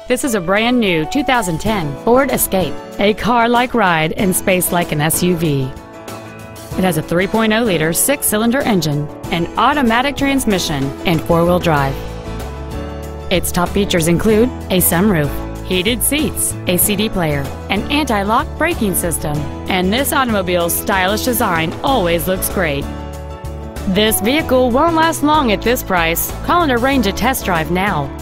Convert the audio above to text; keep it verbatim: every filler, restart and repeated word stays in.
This is a brand new two thousand ten Ford Escape, a car-like ride and space like an S U V. It has a three point oh liter six-cylinder engine, an automatic transmission, and four-wheel drive. Its top features include a sunroof, heated seats, a C D player, an anti-lock braking system, and this automobile's stylish design always looks great. This vehicle won't last long at this price. Call and arrange a test drive now.